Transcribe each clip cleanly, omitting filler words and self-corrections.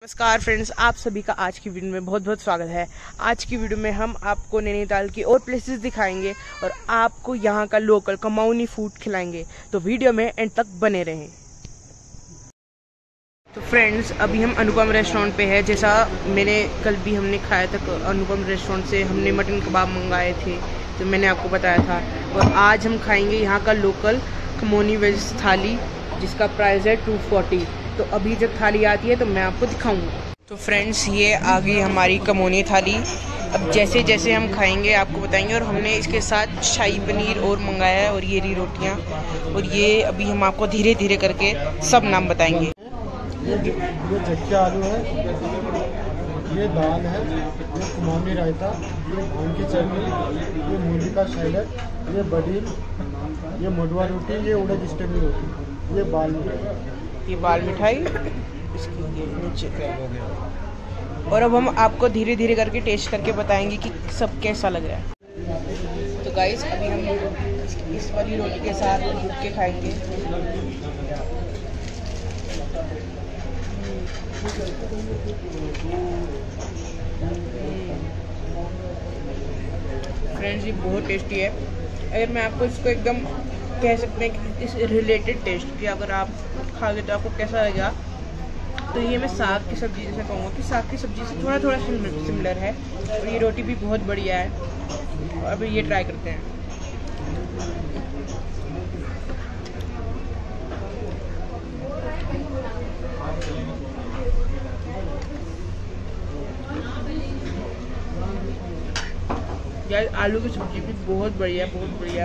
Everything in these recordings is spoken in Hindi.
नमस्कार फ्रेंड्स, आप सभी का आज की वीडियो में बहुत बहुत स्वागत है। आज की वीडियो में हम आपको नैनीताल की और प्लेसेस दिखाएंगे और आपको यहाँ का लोकल कमाऊनी फूड खिलाएंगे, तो वीडियो में एंड तक बने रहें। तो फ्रेंड्स, अभी हम अनुपम रेस्टोरेंट पे है। जैसा मैंने कल भी हमने खाया था अनुपम रेस्टोरेंट से, हमने मटन कबाब मंगाए थे तो मैंने आपको बताया था। और आज हम खाएँगे यहाँ का लोकल कमाऊनी वेज थाली, जिसका प्राइस है 240। तो अभी जब थाली आती है तो मैं आपको दिखाऊंगा। तो फ्रेंड्स, ये आ गई हमारी कमाऊनी थाली। अब जैसे जैसे हम खाएंगे आपको बताएंगे। और हमने इसके साथ शाही पनीर और मंगाया है, और ये रही रोटियां। और ये अभी हम आपको धीरे धीरे करके सब नाम बताएंगे। ये झटका आलू है, ये दाल है, ये कमाऊनी रायता, ये भांग की चटनी, ये मूली का सैलेड, ये बडील, ये मडुआ रोटी, ये उड़द स्टेमी रोटी, ये बाल मिठाई इसकी नीचे। और अब हम आपको धीरे धीरे करके टेस्ट करके बताएंगे कि सब कैसा लग रहा है। तो गाइस, अभी हम इस वाली रोटी के साथ रुक के खाएंगे। फ्रेंड्स, ये बहुत टेस्टी है। अगर मैं आपको इसको एकदम कह सकते हैं कि इस रिलेटेड टेस्ट कि अगर आप खाओगे तो आपको कैसा लगेगा, तो ये मैं साग की सब्ज़ी जैसे कहूँगा कि साग की सब्ज़ी से थोड़ा थोड़ा सिमिलर है। और ये रोटी भी बहुत बढ़िया है। और अभी ये ट्राई करते हैं। यार, आलू की सब्ज़ी भी बहुत बढ़िया, बहुत बढ़िया।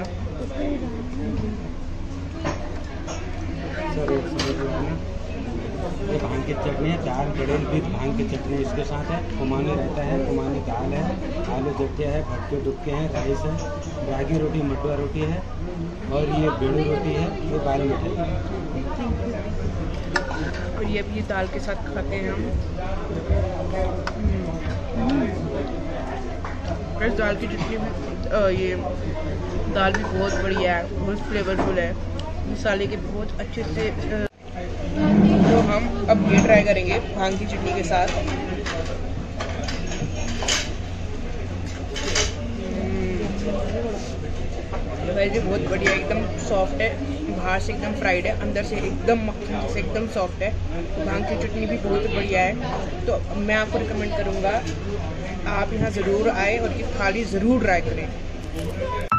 ये भांग की चटनी है, दाल बड़ेल भी भांग की चटनी इसके साथ है। कमाऊनी रहता है, कमाऊनी दाल है, आलू दट्टे है, भटके डुबके हैं, राइस है, रागी रोटी, मडुआ रोटी है, और ये बेड़ू रोटी है, ये बाल मिठाई है। और ये भी दाल के साथ खाते हैं हम। दाल की चटनी भी ये दाल भी बहुत बढ़िया है, बहुत फ्लेवरफुल है, मसाले के बहुत अच्छे से। तो हम अब ये ट्राई करेंगे भांग की चटनी के साथ। वैसे बहुत बढ़िया, एकदम सॉफ्ट है, बाहर से एकदम फ्राइड है, अंदर से एकदम मक्खन जैसे एकदम सॉफ्ट है। भांग की चटनी भी बहुत बढ़िया है। तो मैं आपको रिकमेंड करूँगा आप यहाँ ज़रूर आए और ये थाली ज़रूर ट्राई करें।